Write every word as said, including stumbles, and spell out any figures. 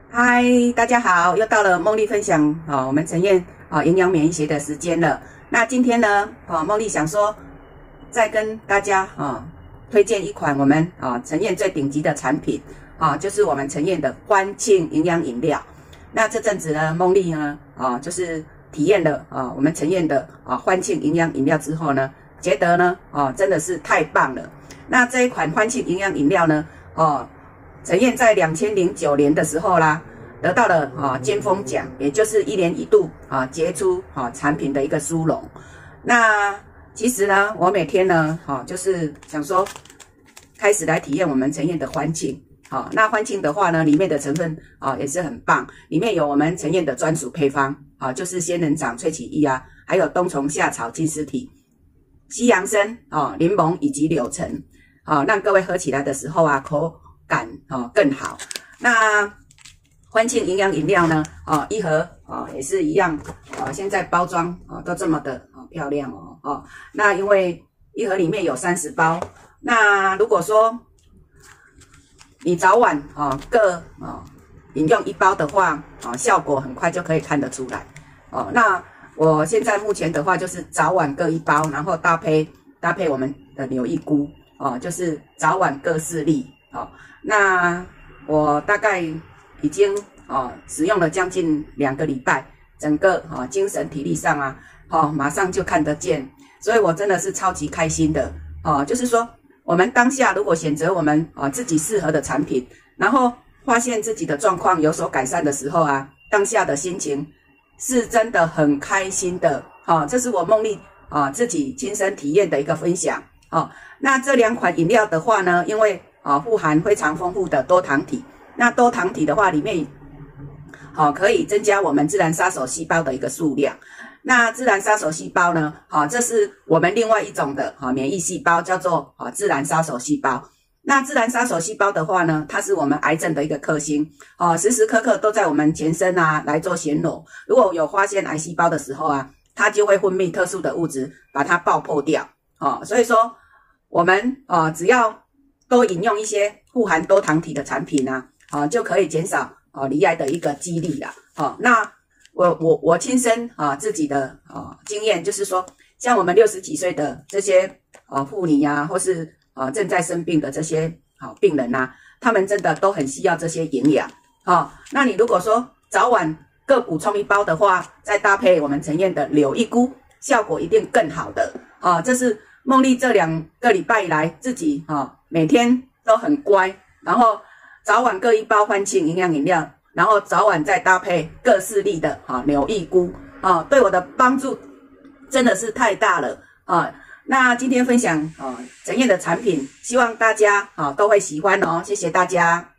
嗨，大家好，又到了梦丽分享啊、哦，我们陈燕啊营养免疫学的时间了。那今天呢，啊、哦，梦丽想说，再跟大家啊、哦、推荐一款我们啊、哦、陈燕最顶级的产品啊、哦，就是我们陈燕的欢庆营养饮料。那这阵子呢，梦丽呢啊、哦、就是体验了啊、哦、我们陈燕的啊、哦、欢庆营养饮料之后呢，觉得呢啊、哦、真的是太棒了。那这一款欢庆营养饮料呢，哦。陈燕在两千零九年的时候啦，得到了啊尖峰奖，也就是一年一度啊杰出啊产品的一个殊荣。那其实呢，我每天呢，哈、啊，就是想说，开始来体验我们陈燕的欢庆。好、啊，那欢庆的话呢，里面的成分啊也是很棒，里面有我们陈燕的专属配方啊，就是仙人掌萃取液啊，还有冬虫夏草金丝体、西洋参啊、柠檬以及柳橙啊，让各位喝起来的时候啊，口感哦更好。那欢庆营养饮料呢？哦，一盒哦也是一样哦，现在包装哦都这么的哦漂亮哦哦。那因为一盒里面有三十包，那如果说你早晚哦各哦饮用一包的话，哦效果很快就可以看得出来哦。那我现在目前的话就是早晚各一包，然后搭配搭配我们的柳叶菇哦，就是早晚各四粒哦。那我大概已经哦使用了将近两个礼拜，整个哦精神体力上啊，哦马上就看得见，所以我真的是超级开心的哦。就是说，我们当下如果选择我们哦自己适合的产品，然后发现自己的状况有所改善的时候啊，当下的心情是真的很开心的哦。这是我梦丽啊自己亲身体验的一个分享哦。那这两款饮料的话呢，因为啊，富含非常丰富的多糖体。那多糖体的话，里面好、哦、可以增加我们自然杀手细胞的一个数量。那自然杀手细胞呢，好、哦，这是我们另外一种的啊、哦、免疫细胞，叫做啊、哦、自然杀手细胞。那自然杀手细胞的话呢，它是我们癌症的一个克星哦，时时刻刻都在我们全身啊来做旋钮。如果有发现癌细胞的时候啊，它就会分泌特殊的物质，把它爆破掉哦。所以说，我们啊、哦、只要多饮用一些富含多糖体的产品啊，啊就可以减少啊罹癌的一个几率啦。啊，那我我我亲身啊自己的啊经验就是说，像我们六十几岁的这些啊妇女啊，或是啊正在生病的这些啊病人啊，他们真的都很需要这些营养。啊，那你如果说早晚各补充一包的话，再搭配我们陈燕的柳叶菇，效果一定更好的。啊，这是梦丽这两个礼拜以来自己啊。每天都很乖，然后早晚各一包欢庆营养饮料，然后早晚再搭配各四粒的啊柳叶菇啊，对我的帮助真的是太大了啊！那今天分享啊陈燕的产品，希望大家啊都会喜欢哦，谢谢大家。